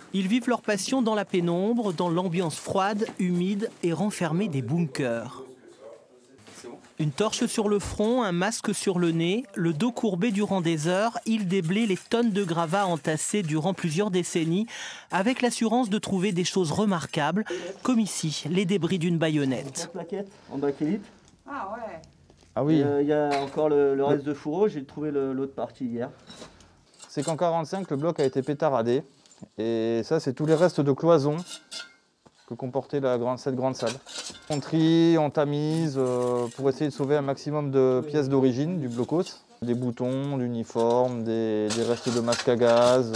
Ils vivent leur passion dans la pénombre, dans l'ambiance froide, humide et renfermée des bunkers. Une torche sur le front, un masque sur le nez, le dos courbé durant des heures, ils déblaient les tonnes de gravats entassés durant plusieurs décennies, avec l'assurance de trouver des choses remarquables, comme ici, les débris d'une baïonnette. La plaquette en bakélite. Ah ouais. Ah oui. Il y a encore le reste de fourreau, j'ai trouvé l'autre partie hier. C'est qu'en 1945, le bloc a été pétaradé. Et ça, c'est tous les restes de cloisons que comportait cette grande salle. On trie, on tamise pour essayer de sauver un maximum de pièces d'origine du blocos. Des boutons, l'uniforme, des restes de masque à gaz,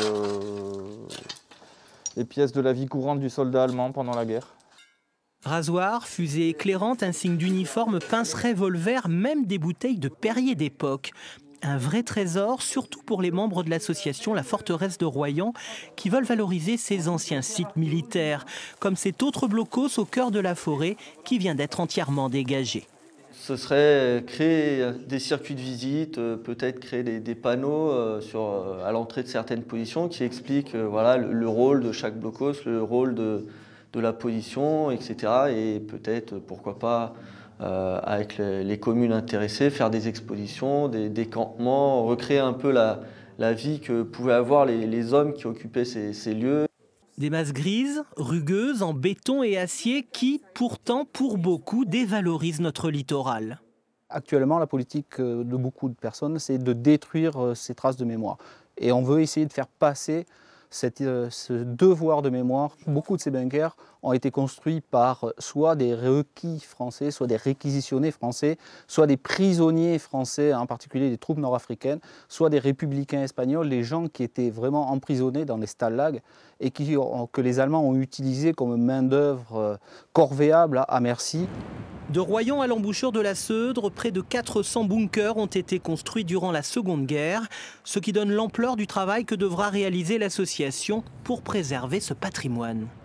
des pièces de la vie courante du soldat allemand pendant la guerre. Rasoir, fusée éclairante, insigne d'uniforme, pince revolver, même des bouteilles de Perrier d'époque. Un vrai trésor, surtout pour les membres de l'association La Forteresse de Royan, qui veulent valoriser ces anciens sites militaires, comme cet autre blocos au cœur de la forêt qui vient d'être entièrement dégagé. Ce serait créer des circuits de visite, peut-être créer des panneaux à l'entrée de certaines positions qui expliquent voilà, le rôle de chaque blocos, le rôle de la position, etc. Et peut-être, pourquoi pas, avec les communes intéressées, faire des expositions, des campements, recréer un peu la vie que pouvaient avoir les hommes qui occupaient ces lieux. Des masses grises, rugueuses, en béton et acier qui, pourtant, pour beaucoup, dévalorisent notre littoral. Actuellement, la politique de beaucoup de personnes, c'est de détruire ces traces de mémoire. Et on veut essayer de faire passer ce devoir de mémoire. Beaucoup de ces bunkers ont été construits par soit des requis français, soit des réquisitionnés français, soit des prisonniers français, en particulier des troupes nord-africaines, soit des républicains espagnols, les gens qui étaient vraiment emprisonnés dans les stalags et que les Allemands ont utilisés comme main-d'œuvre corvéable à merci. De Royan à l'embouchure de la Seudre, près de 400 bunkers ont été construits durant la Seconde Guerre, ce qui donne l'ampleur du travail que devra réaliser l'association pour préserver ce patrimoine.